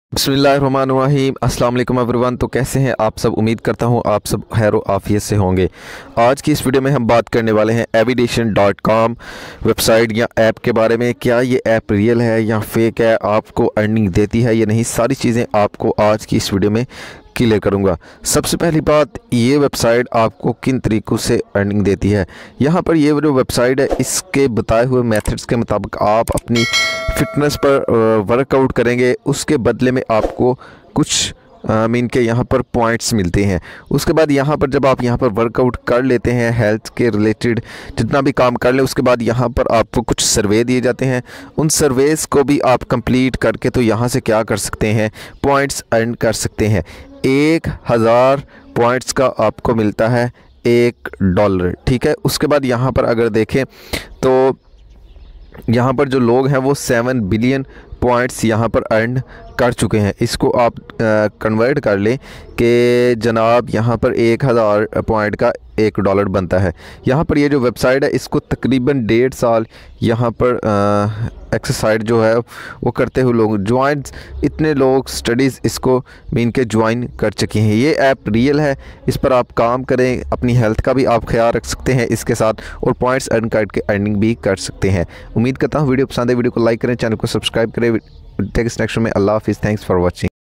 बिस्मिल्लाहिर्रहमानिर्रहीम अस्सलाम वालेकुम एवरीवन। तो कैसे हैं आप सब? उम्मीद करता हूं आप सब खैर व आफियत से होंगे। आज की इस वीडियो में हम बात करने वाले हैं aviation.com वेबसाइट या ऐप के बारे में। क्या ये ऐप रियल है या फेक है, आपको अर्निंग देती है या नहीं, सारी चीज़ें आपको आज की इस वीडियो में क्लियर करूंगा। सबसे पहली बात, ये वेबसाइट आपको किन तरीक़ों से अर्निंग देती है। यहाँ पर ये जो वेबसाइट है, इसके बताए हुए मेथड्स के मुताबिक आप अपनी फ़िटनेस पर वर्कआउट करेंगे, उसके बदले में आपको कुछ मीन के यहाँ पर पॉइंट्स मिलते हैं। उसके बाद यहाँ पर जब आप यहाँ पर वर्कआउट कर लेते हैं, हेल्थ के रिलेटेड जितना भी काम कर ले, उसके बाद यहाँ पर आपको कुछ सर्वे दिए जाते हैं। उन सर्वेस को भी आप कंप्लीट करके तो यहाँ से क्या कर सकते हैं, पॉइंट्स अर्न कर सकते हैं। 1000 पॉइंट्स का आपको मिलता है $1, ठीक है। उसके बाद यहाँ पर अगर देखें तो यहाँ पर जो लोग हैं वो 7 बिलियन पॉइंट्स यहाँ पर अर्न कर चुके हैं। इसको आप कन्वर्ट कर लें कि जनाब यहाँ पर 1000 पॉइंट का $1 बनता है। यहाँ पर ये जो वेबसाइट है, इसको तकरीबन 1.5 साल यहाँ पर एक्सरसाइज जो है वो करते हुए लोग ज्वाइन, इतने लोग स्टडीज़ इसको मीन के ज्वाइन कर चुके हैं। ये ऐप रियल है, इस पर आप काम करें, अपनी हेल्थ का भी आप ख्याल रख सकते हैं इसके साथ, और पॉइंट्स अर्न करके अर्निंग भी कर सकते हैं। उम्मीद करता हूँ वीडियो पसंद है, वीडियो को लाइक करें, चैनल को सब्सक्राइब करें। नेक्स्ट में अल्लाह हाफिज़, थैंक्स फॉर वॉचिंग।